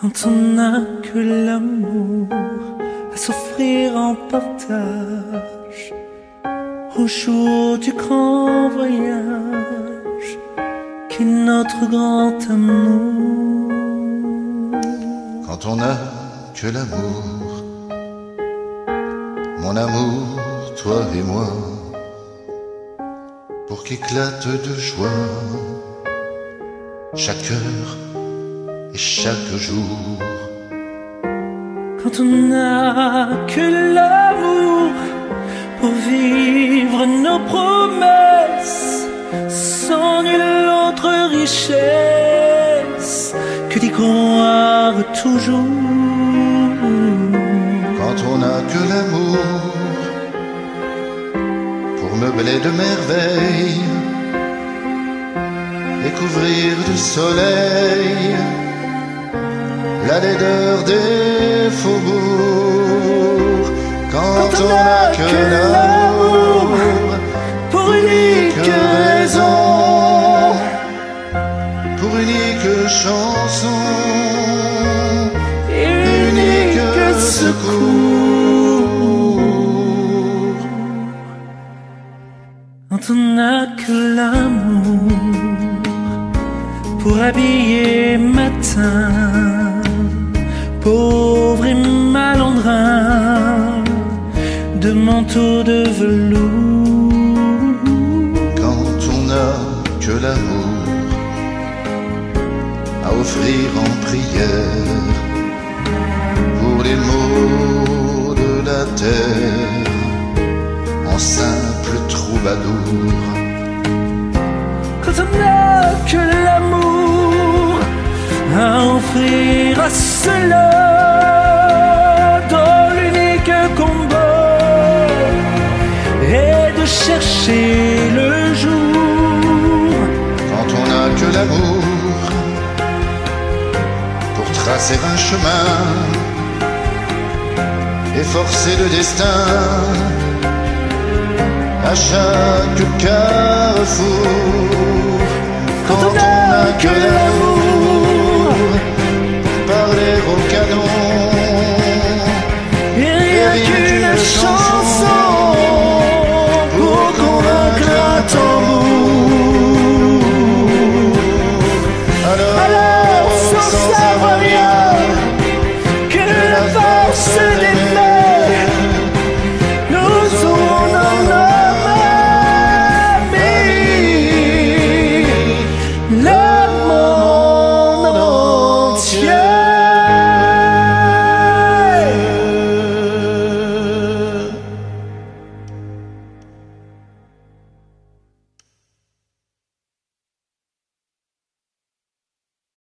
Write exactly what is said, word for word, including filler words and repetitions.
Quand on n'a que l'amour à s'offrir en partage, au jour du grand voyage qu'est notre grand amour. Quand on n'a que l'amour, mon amour, toi et moi, pour qu'éclate de joie chaque heure et chaque jour. Quand on n'a que l'amour pour vivre nos promesses, sans nulle autre richesse que d'y croire toujours. Quand on n'a que l'amour pour meubler de merveilles et couvrir de soleil la laideur des faubourgs. Quand, Quand on n'a que l'amour pour unique raison, pour unique chanson, unique, unique secours. Quand on n'a que l'amour pour habiller matin pauvre et malandrin de manteaux de velours. Quand on n'a que l'amour à offrir en prière pour les maux de la terre en simple troubadour. Quand on n'a que l'amour à offrir à ceux-là dont l'unique combat est de chercher le jour. Quand on n'a que l'amour pour tracer un chemin et forcer le destin à chaque carrefour.